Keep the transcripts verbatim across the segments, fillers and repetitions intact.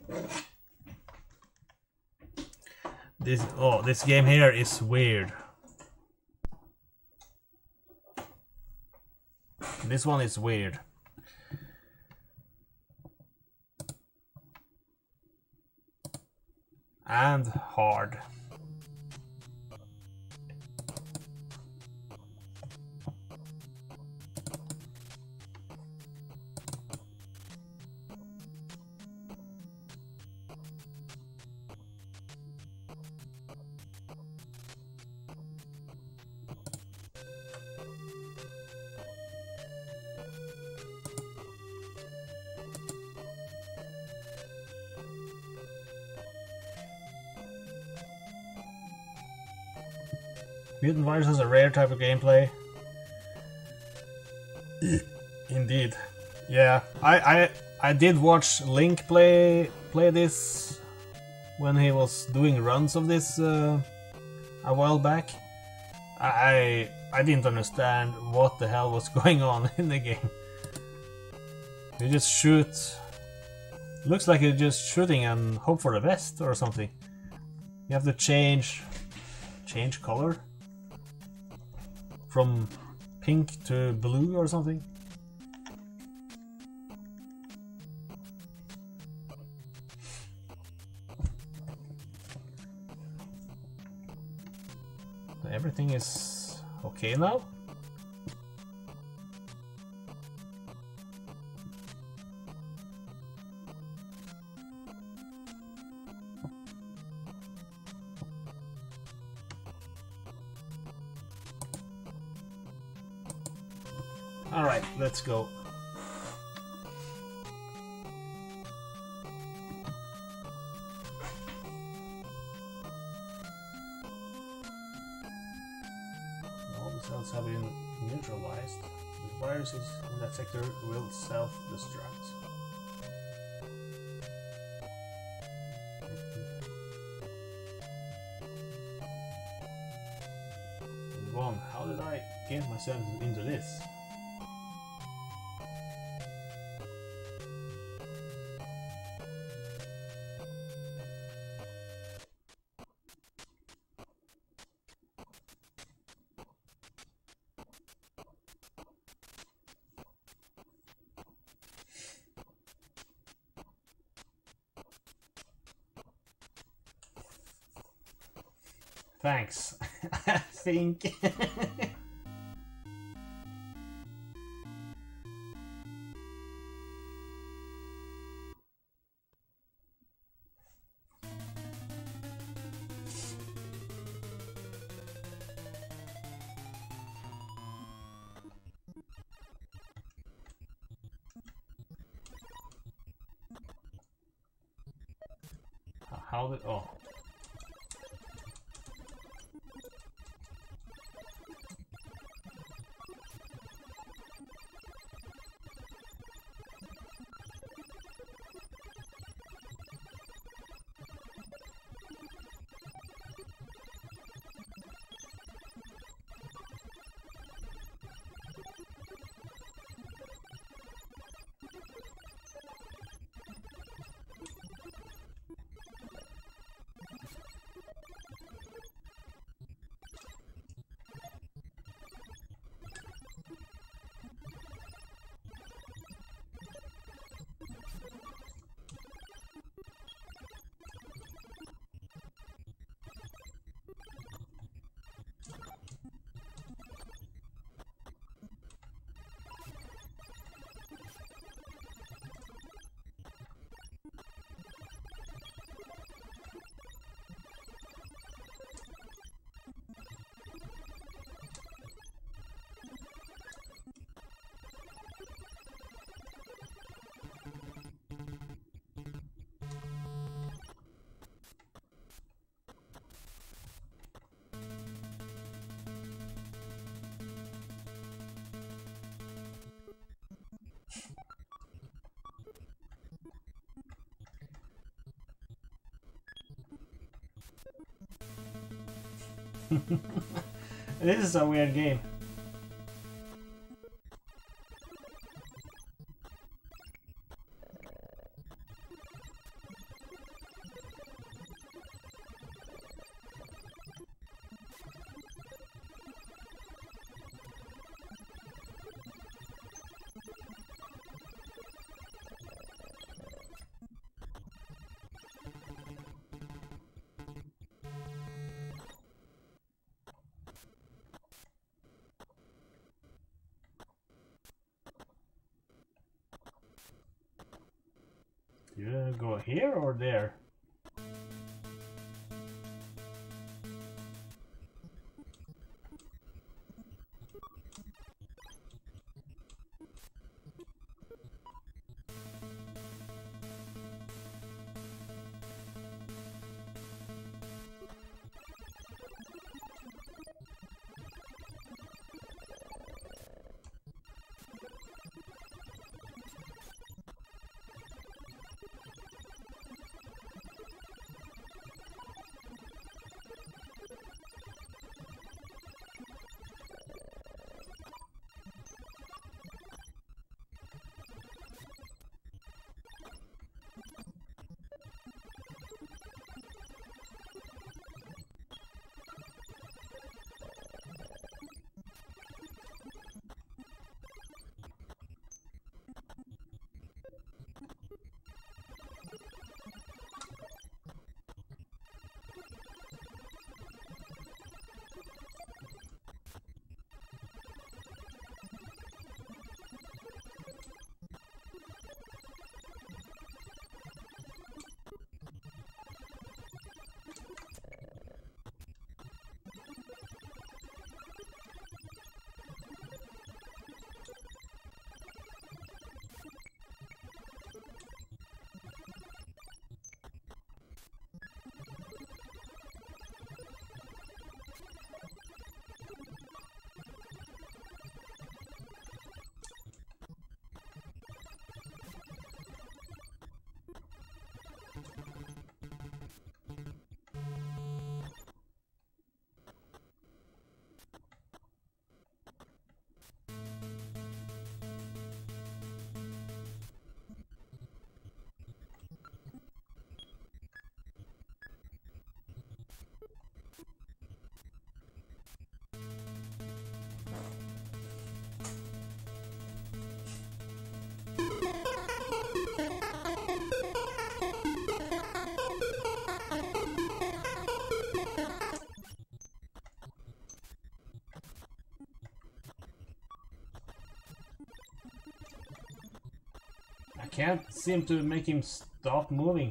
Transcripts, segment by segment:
This oh, this game here is weird. This one is weird. And hard. Mutant Virus is a rare type of gameplay. Indeed. Yeah, I, I I did watch Link play play this when he was doing runs of this uh, a while back. I I didn't understand what the hell was going on in the game. You just shoot. Looks like you're just shooting and hope for the best or something. You have to change change color from pink to blue or something. Everything is okay now. All right, let's go. Cells have been neutralized. The viruses in that sector will self-destruct. One, how did I get myself into this? Thanks. I think. How did oh. This is a weird game. You go here or there? I can't seem to make him stop moving.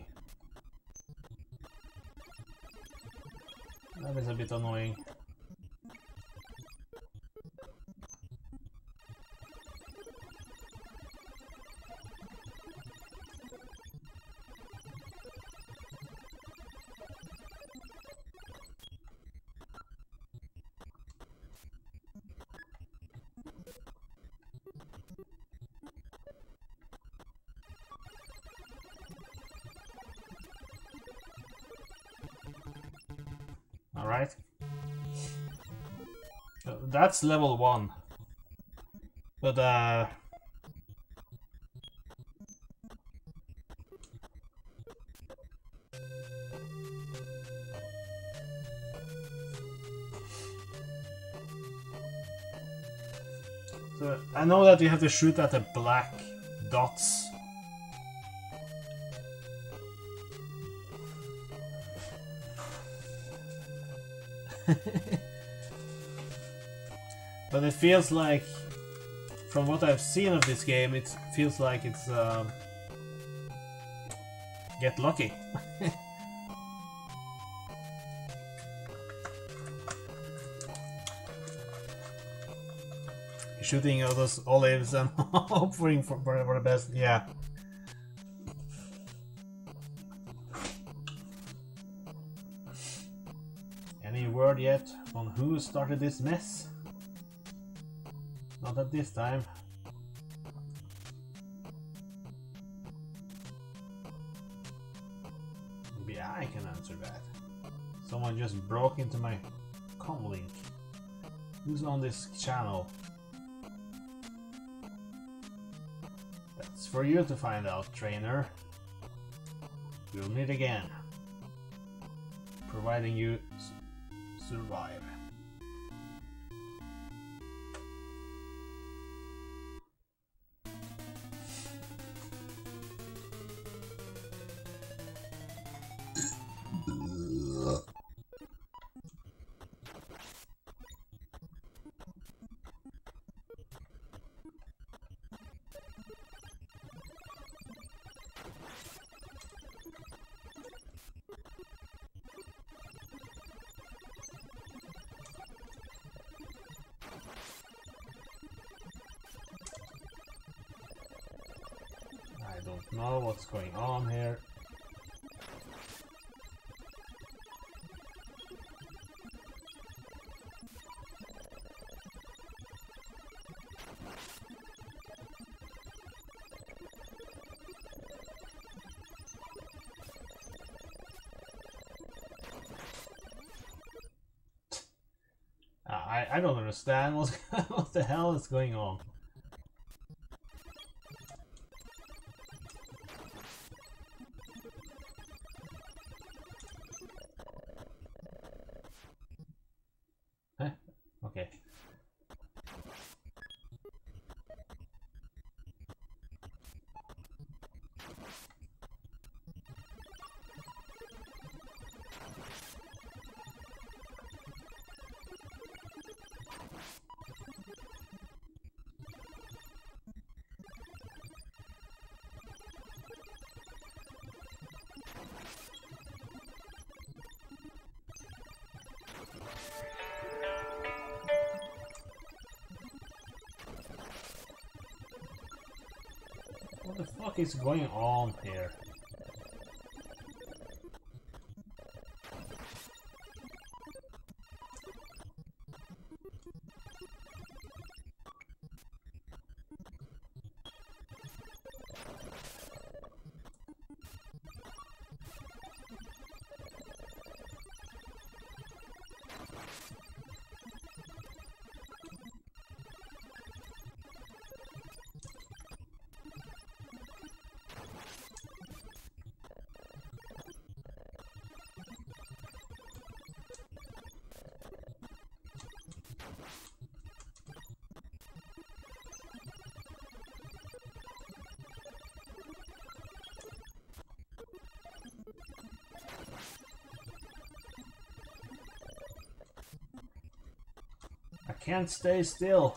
That is a bit annoying. Alright. Uh, that's level one. But uh so I know that you have to shoot at the black dots. But it feels like, from what I've seen of this game, it feels like it's um, get lucky. Shooting all those olives and hoping for, for the best, yeah. Any word yet on who started this mess? Not at this time. Maybe I can answer that. Someone just broke into my comlink. Who's on this channel? That's for you to find out, trainer. We'll meet again. Providing you survive. know what's going on here. I, I don't understand what's, what the hell is going on. Huh? Okay. What the fuck is going on here? I can't stay still.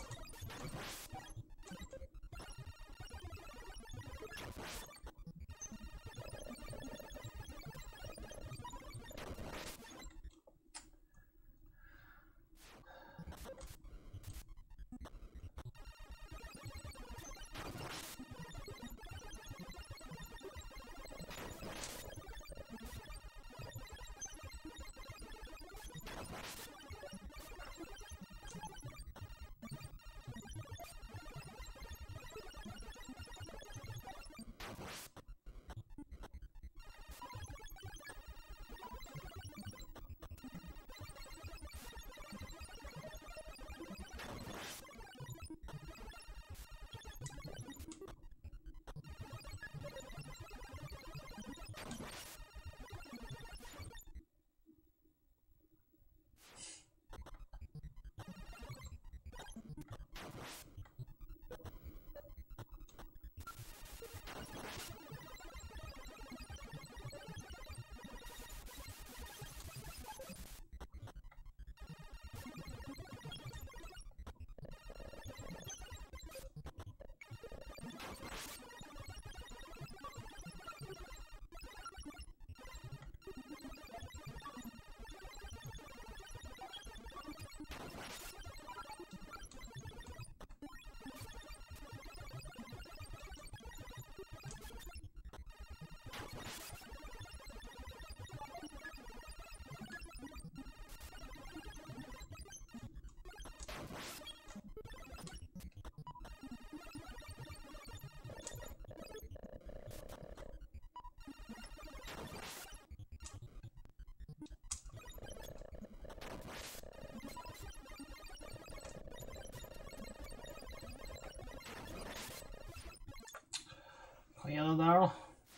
Kom igen där då.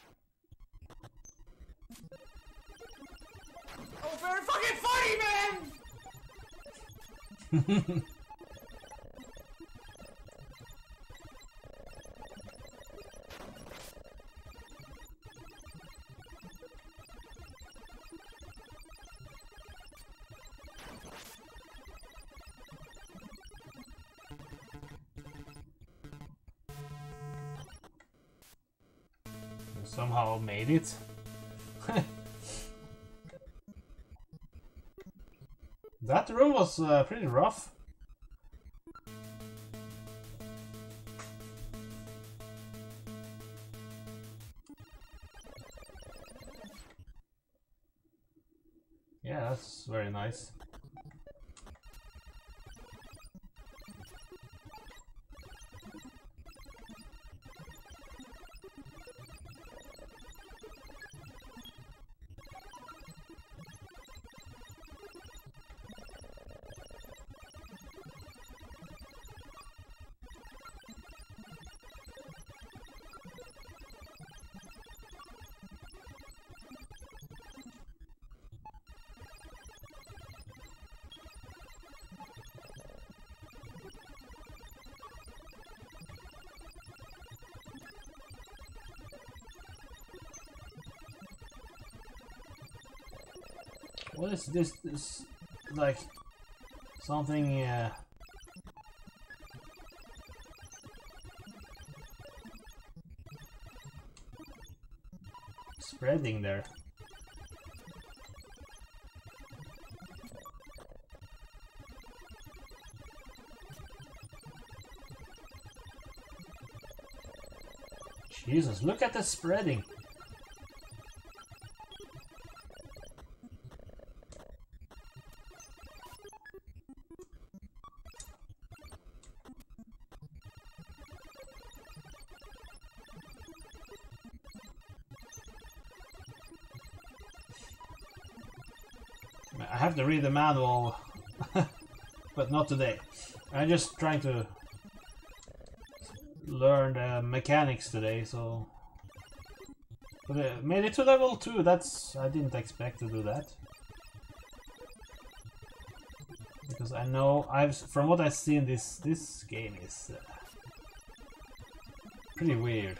Oh, very fucking funny, man! Somehow made it. That room was uh, pretty rough. Yeah, that's very nice. What is this? This like something uh, spreading there. Jesus, look at the spreading. I have to read the manual, but not today. I'm just trying to learn the mechanics today, so... But uh, made it to level two, that's... I didn't expect to do that. Because I know, I've from what I've seen, this, this game is... Uh, pretty weird.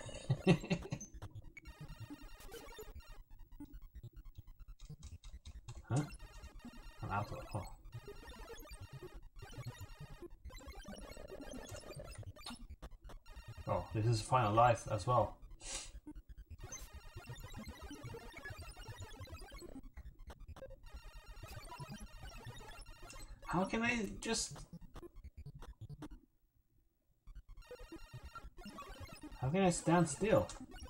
Huh? I'm out of... Oh. Oh, this is Final Life as well. How can I just... How can I stand still?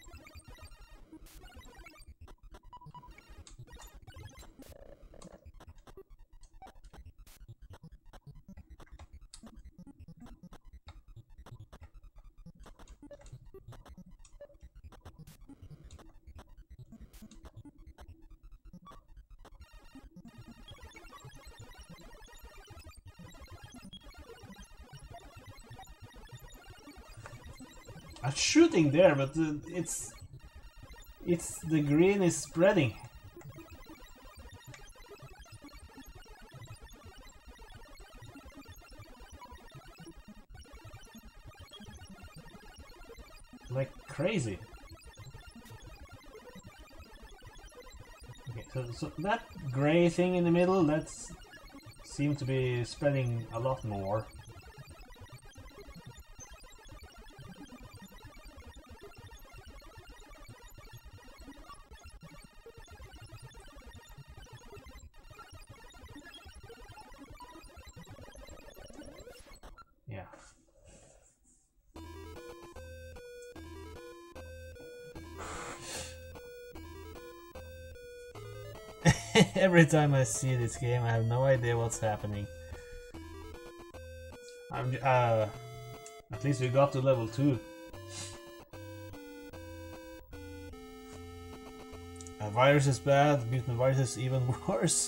I'm shooting there, but uh, it's it's the green is spreading. Like crazy. Okay, so, so that gray thing in the middle, that's seems to be spreading a lot more. Yeah. Every time I see this game, I have no idea what's happening. I'm, uh, at least we got to level two. A virus is bad, mutant virus is even worse.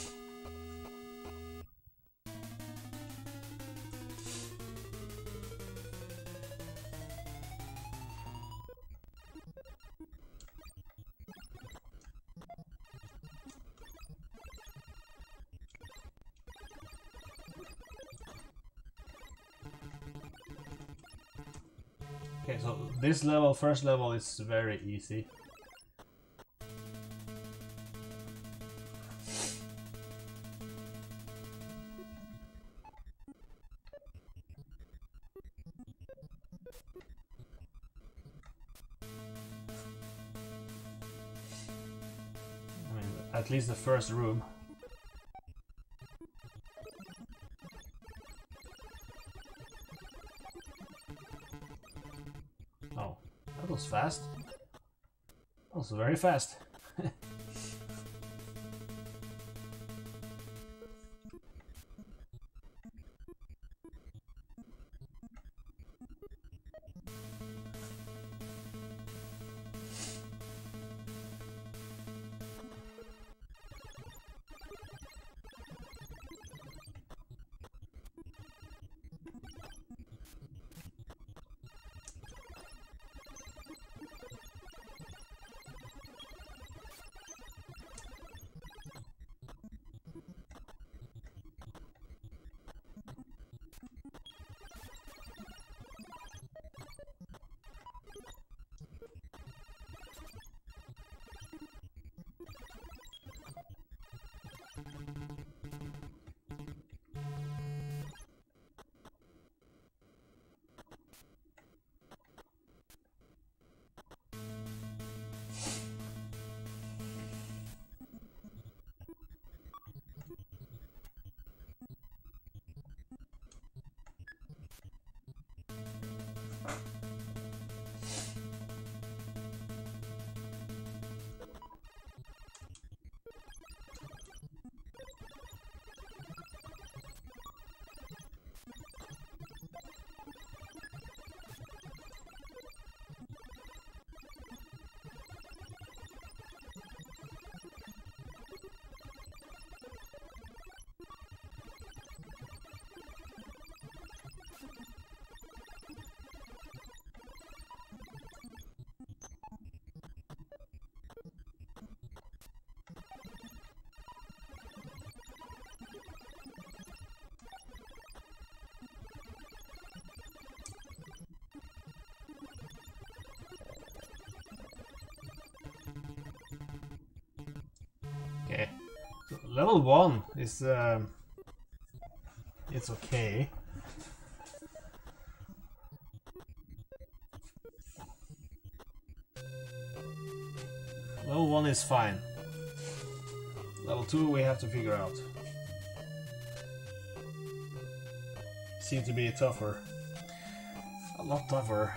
Okay, so this level, first level, is very easy. I mean, at least the first room. Oh, that was fast. That was very fast. level one is um, it's okay. Level one is fine. Level two we have to figure out. Seem to be tougher. A lot tougher.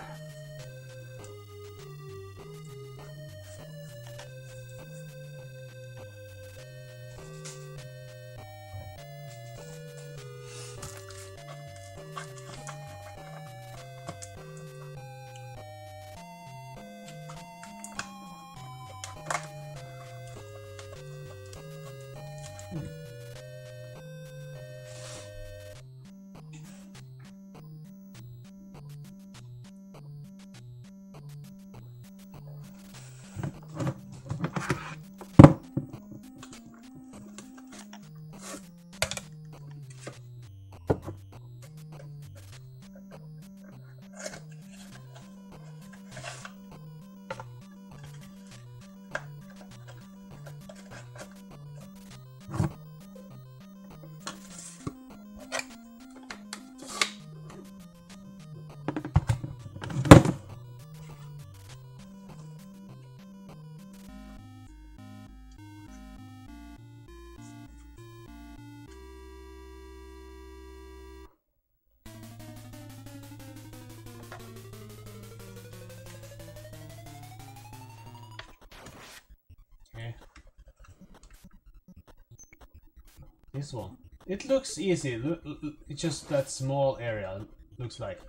This one. It looks easy. Look, it's just that small area. Looks like.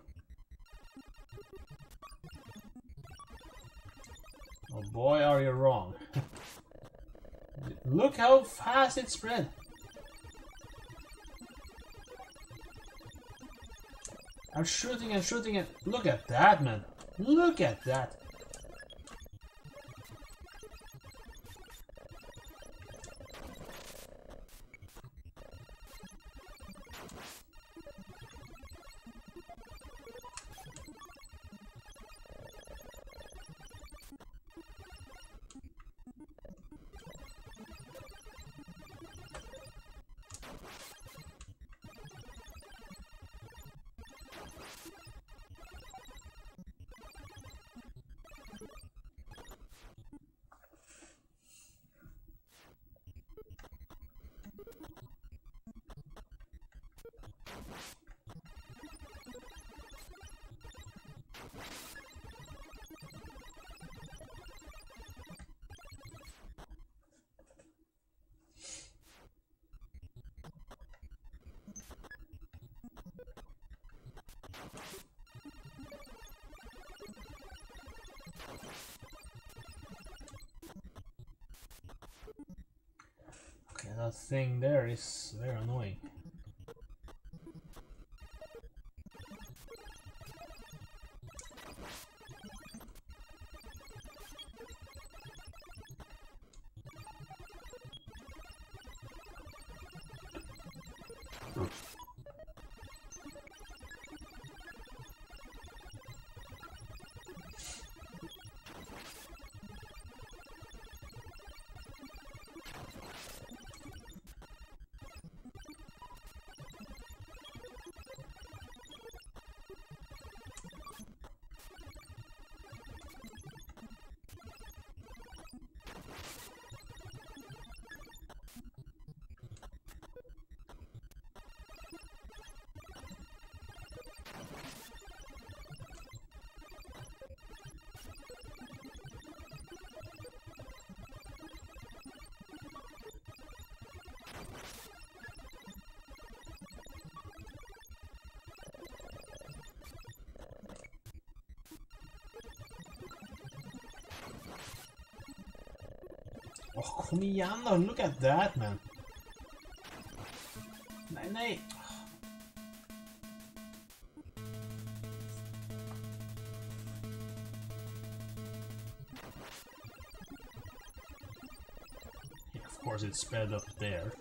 Oh boy, are you wrong. Look how fast it spread. I'm shooting and shooting and look at that, man. Look at that. Okay, that thing there is very annoying. Oh, kom igen då, look at that, man. Nej, nej. Yeah, of course it's sped up there.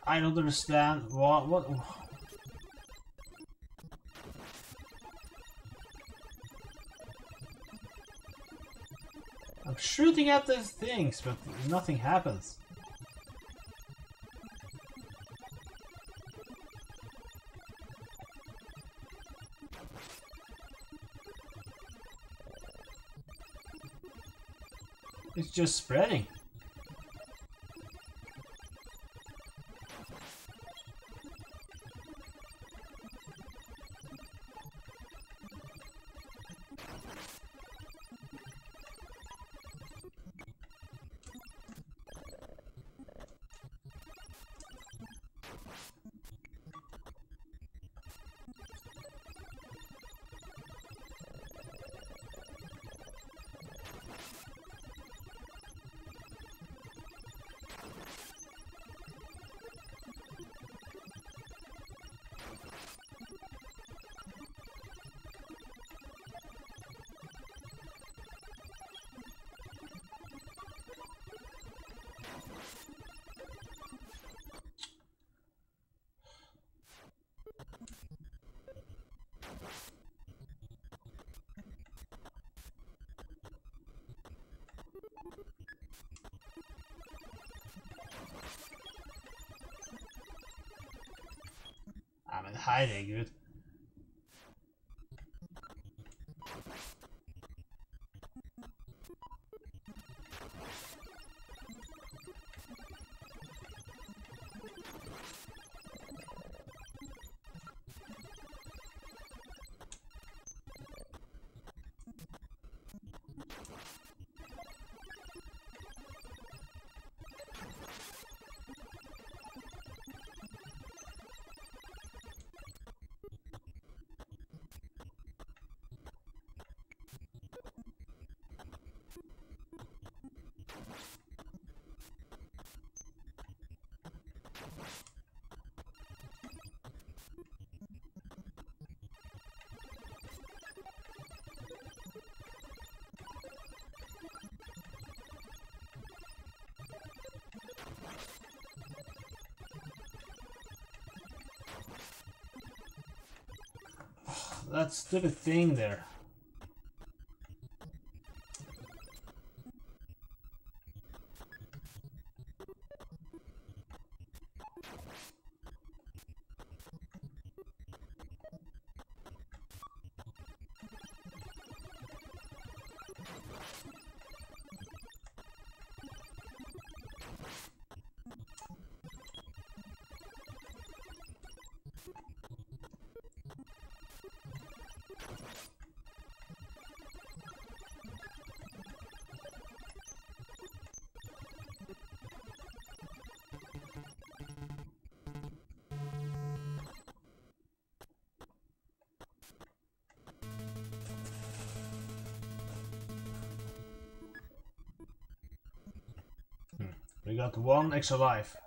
I don't understand what what. I'm shooting at these things, but nothing happens. It's just spreading. I'm in hiding, dude. That stupid thing there. We got one extra life.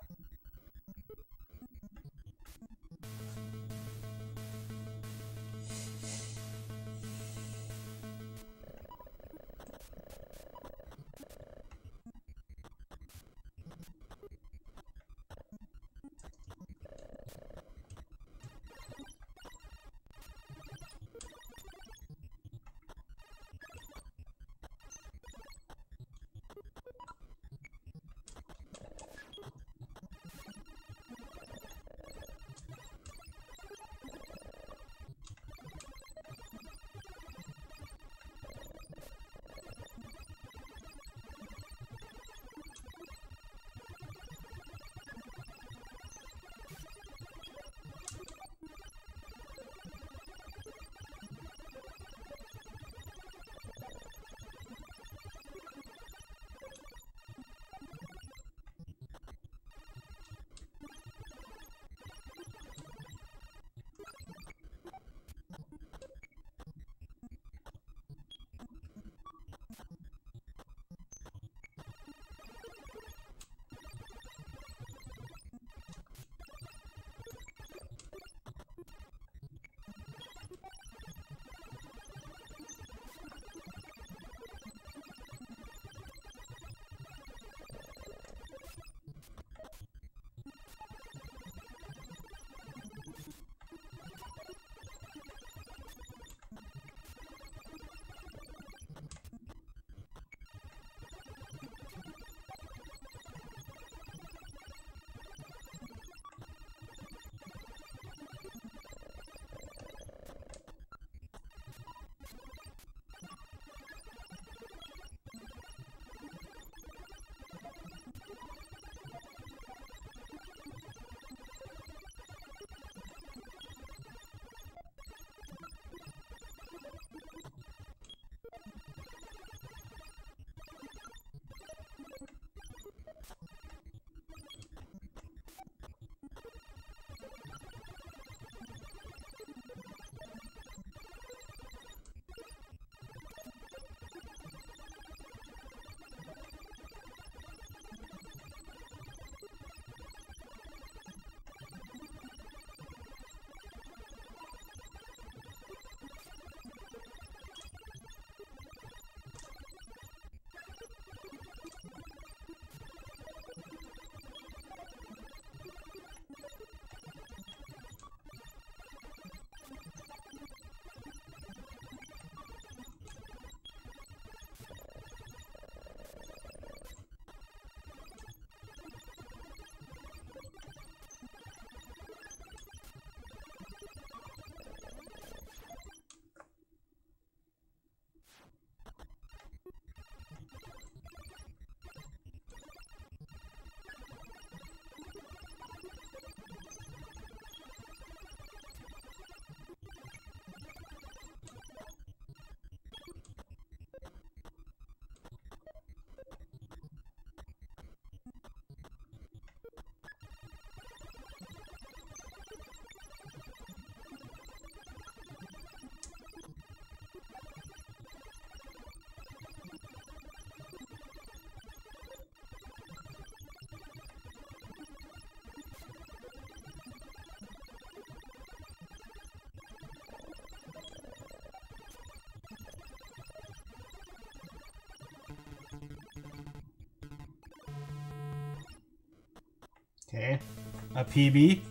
Okay, a P B.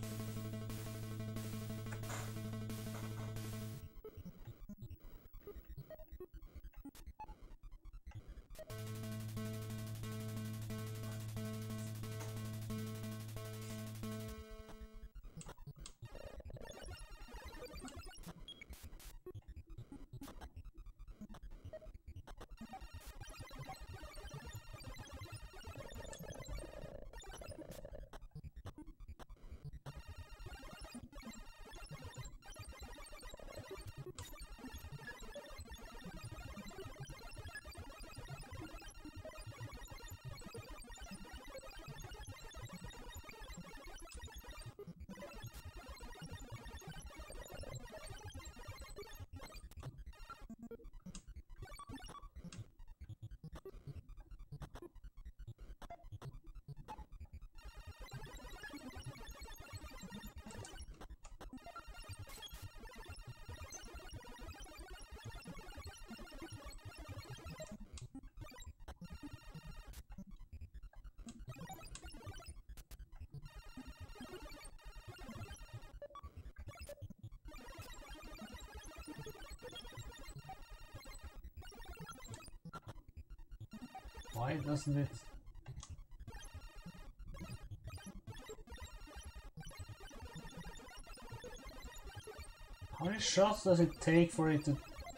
Why doesn't it? How many shots does it take for it to...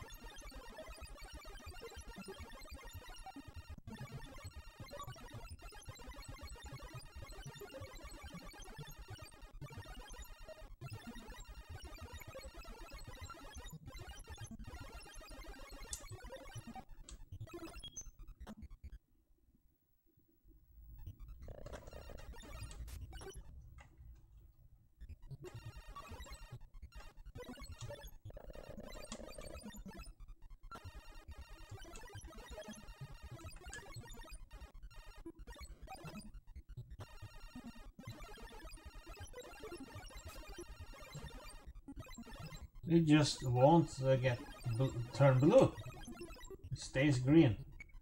It just won't uh, get bl turn blue. It stays green.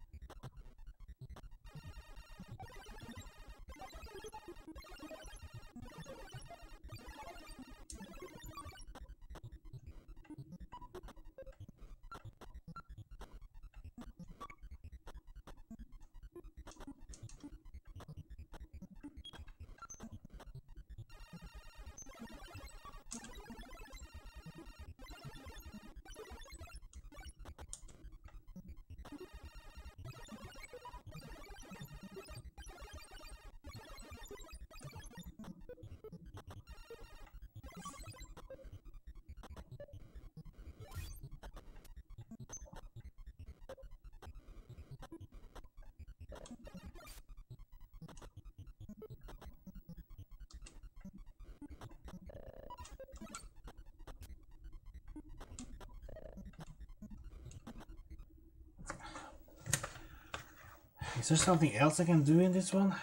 Is there something else I can do in this one?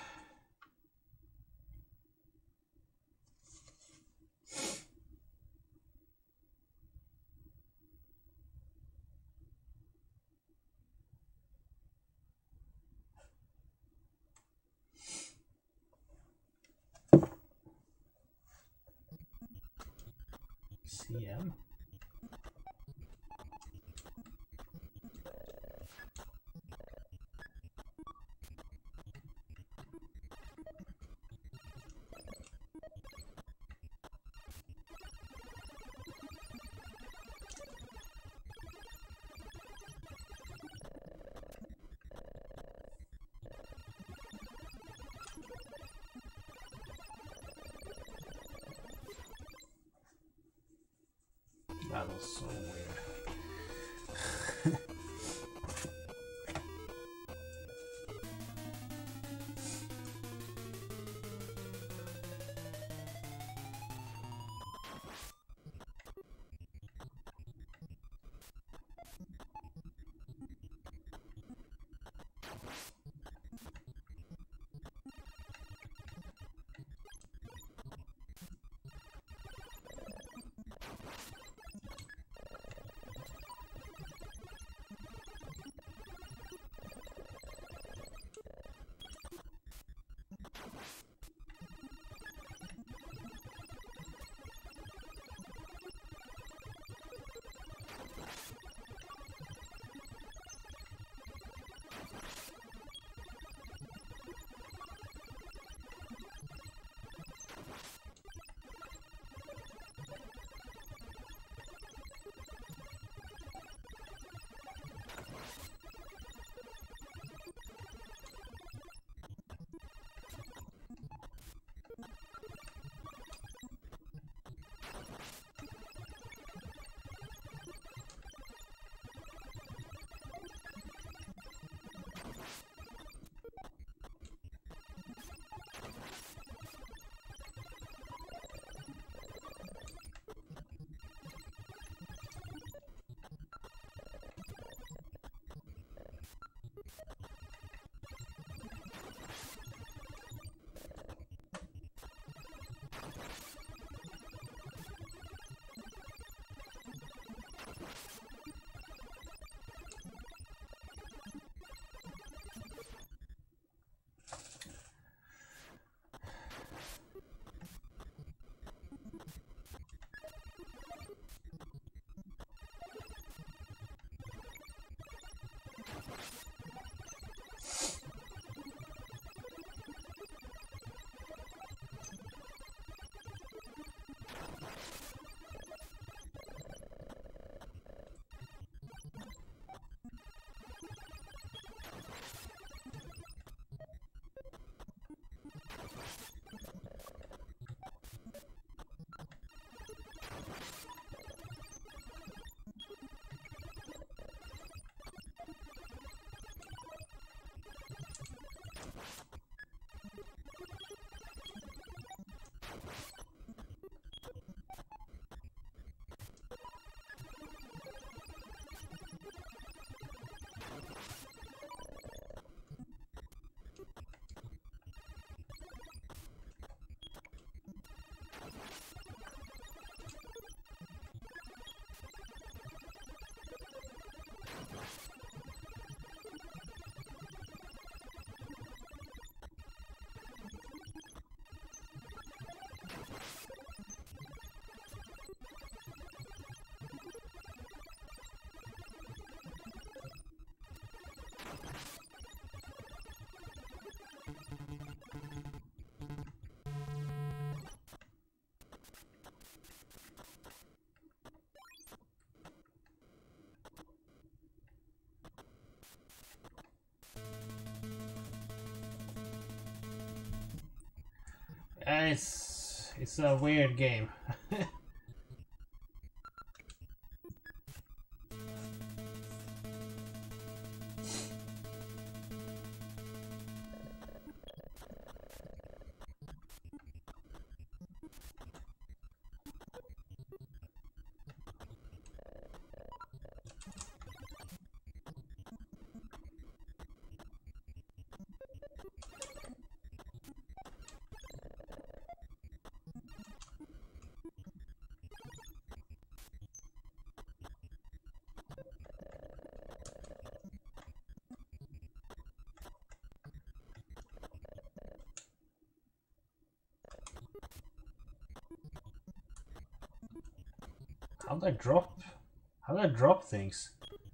C M? That was so weird. Yeah, it's it's a weird game. How do I drop? How do I drop things?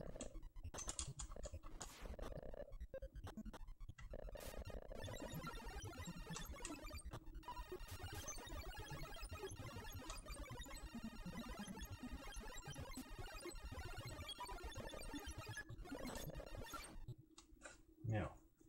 No.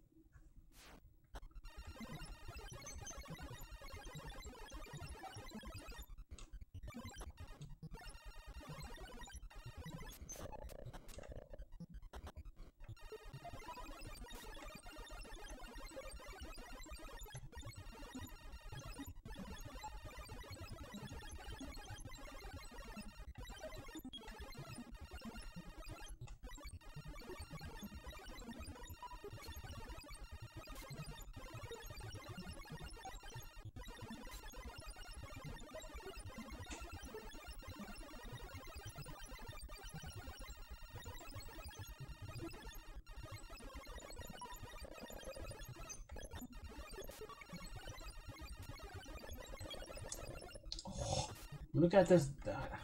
Look at this.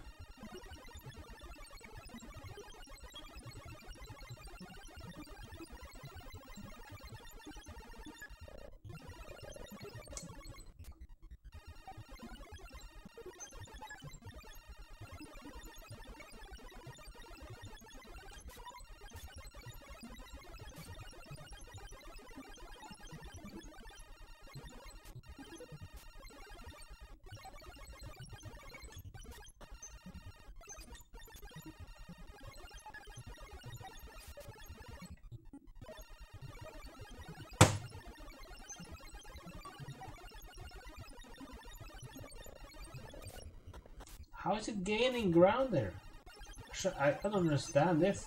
How is it gaining ground there? I, I don't understand this.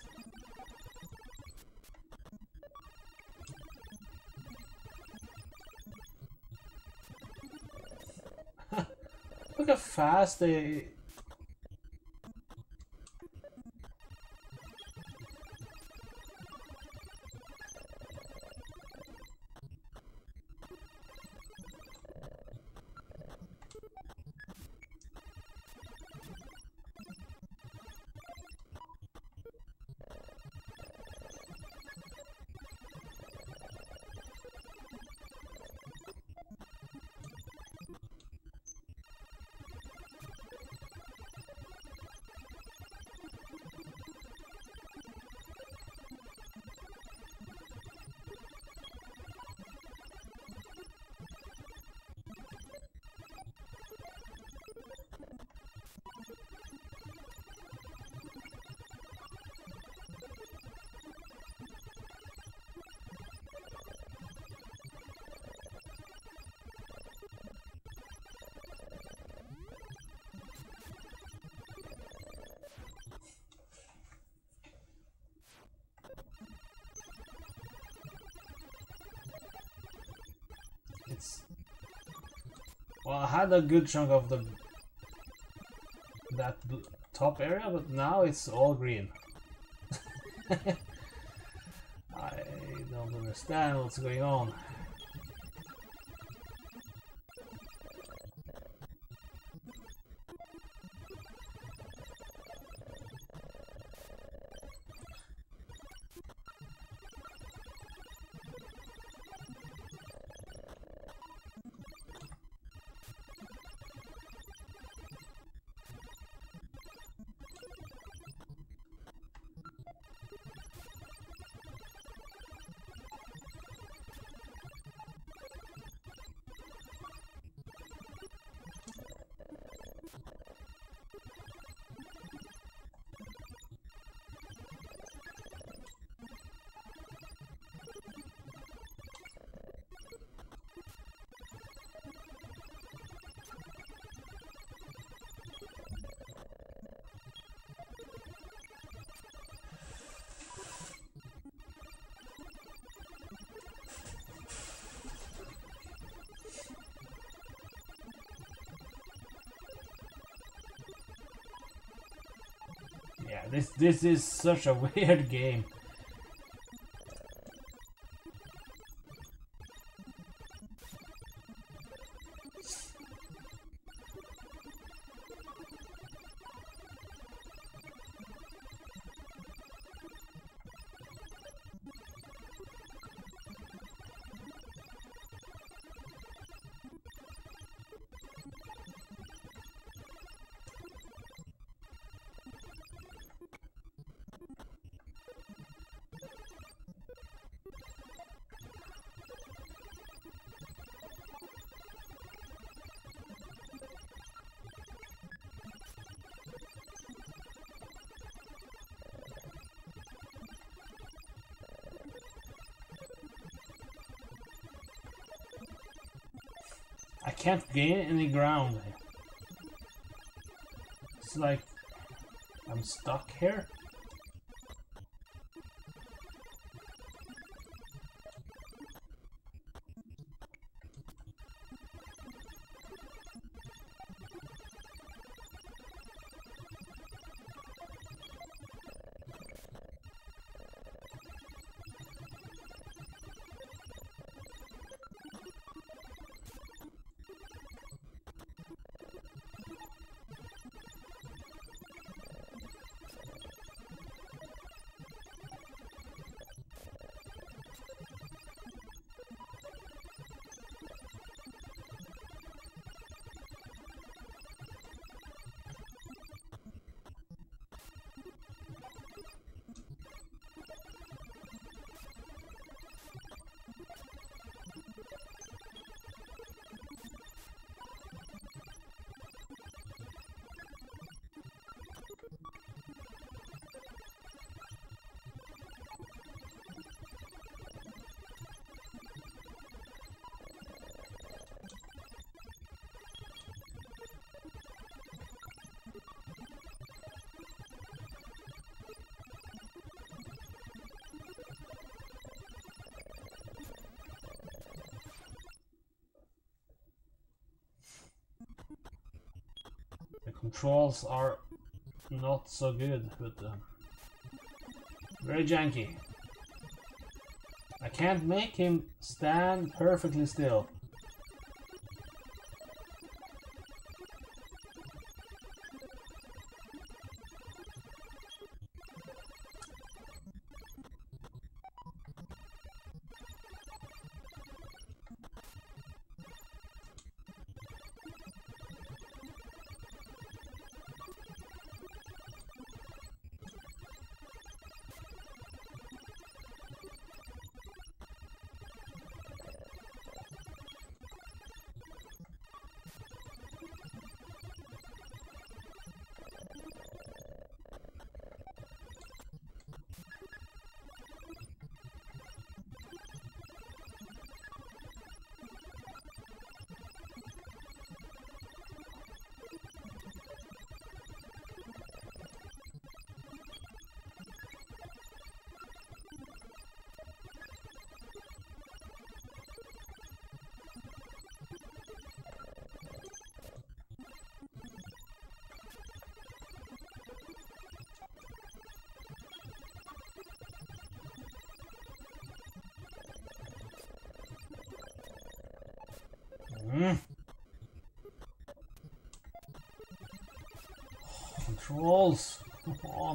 Look how fast they... It's... Well, I had a good chunk of the that top area, but now it's all green. I don't understand what's going on. This this is such a weird game. I can't gain any ground. It's like I'm stuck here. The controls are not so good, but uh, very janky. I can't make him stand perfectly still. Mm. Controls, come on.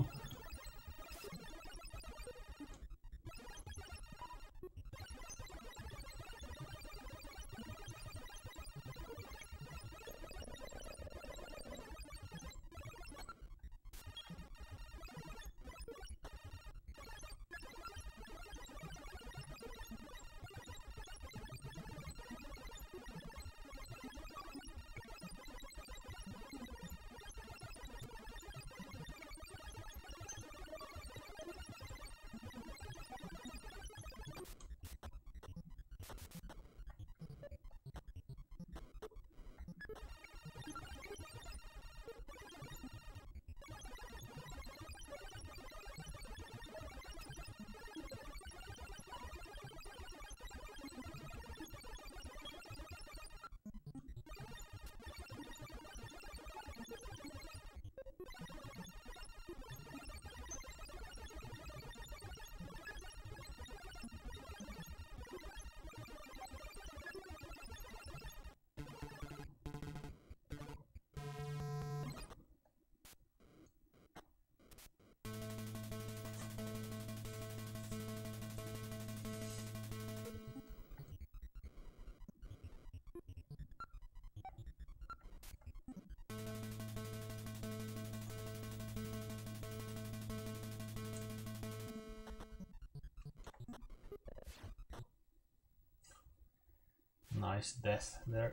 Nice death there.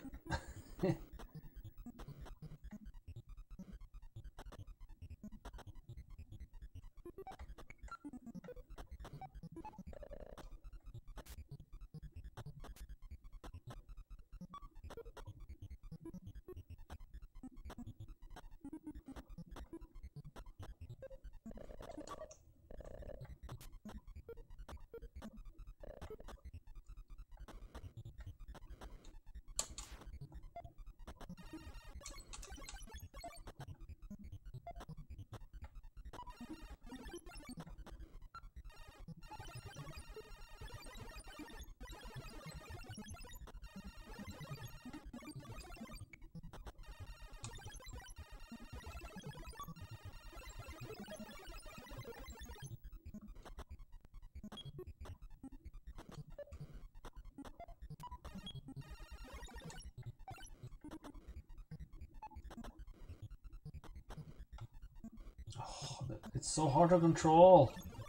Oh, it's so hard to control.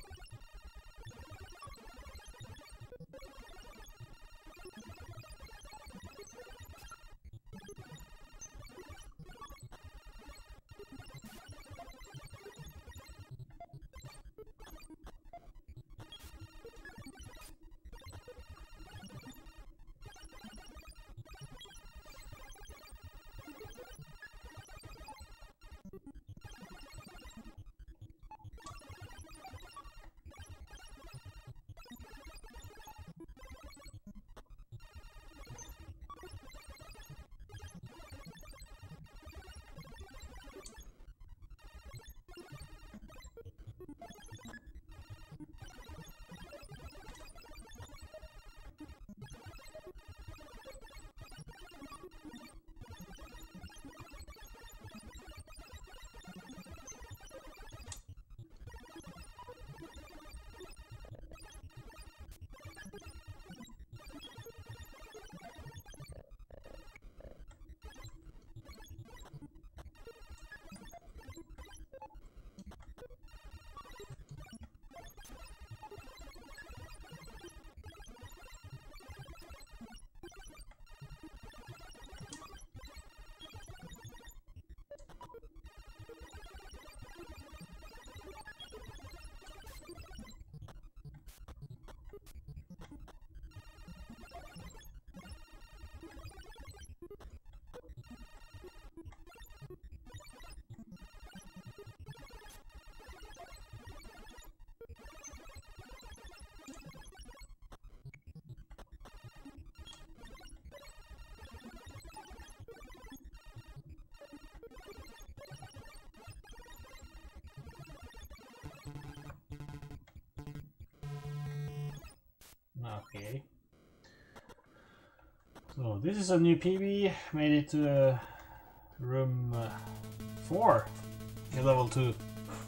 Okay. So this is a new P B. Made it to uh, room uh, four in level two.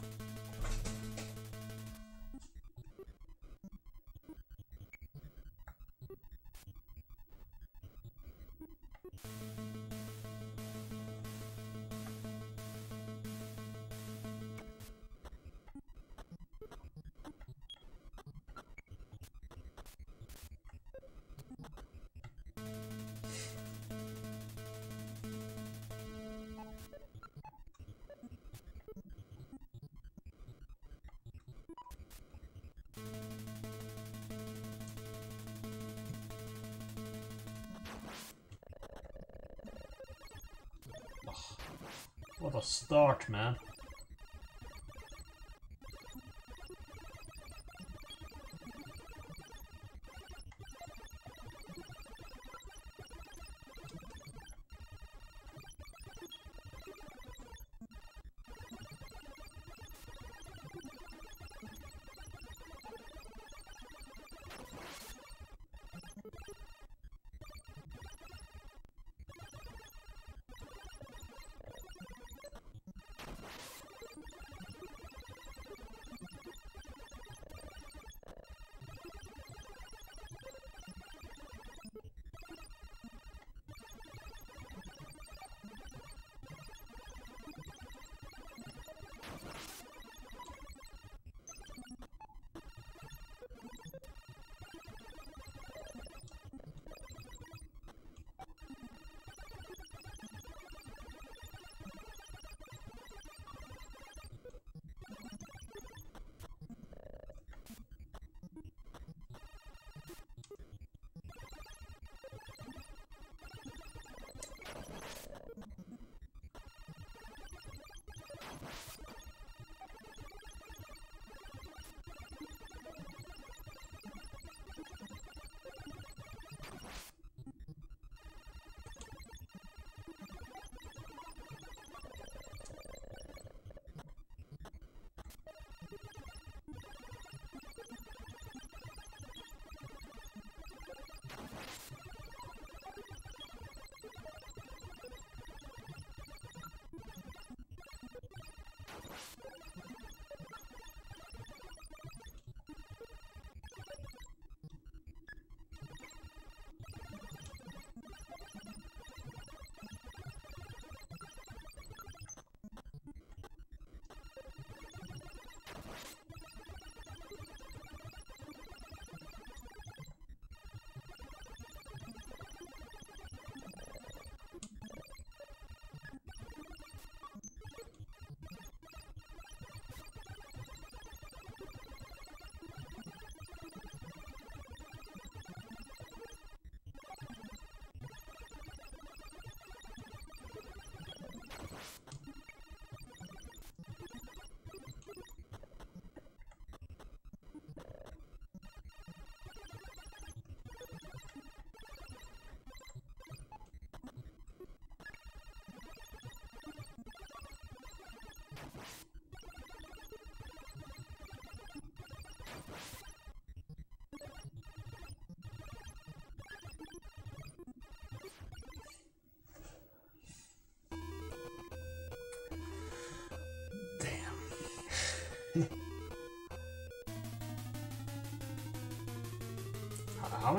What a start, man.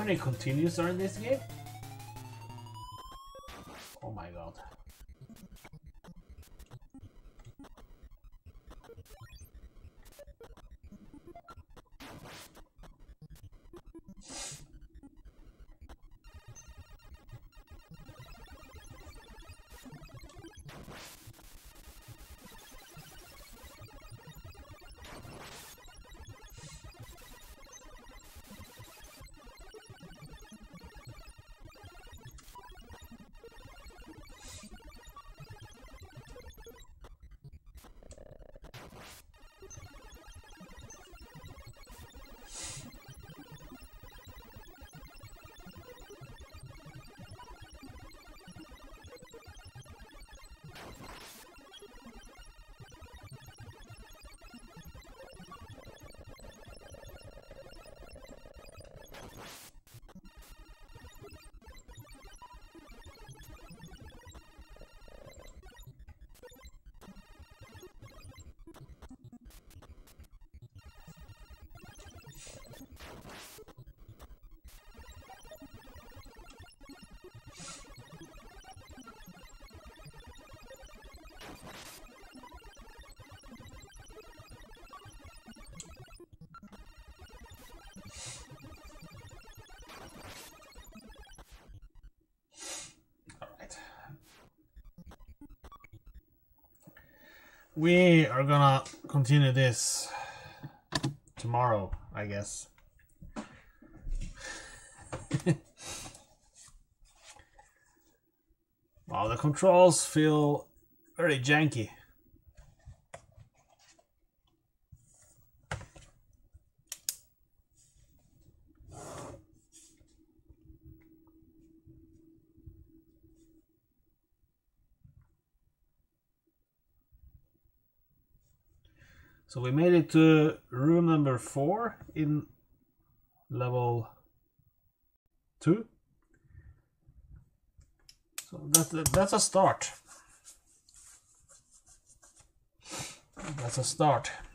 many continues are in this game? Oh my god. We are gonna continue this tomorrow, I guess. Wow, the controls feel very janky. So we made it to room number four in level two. So that, that's a start. That's a start.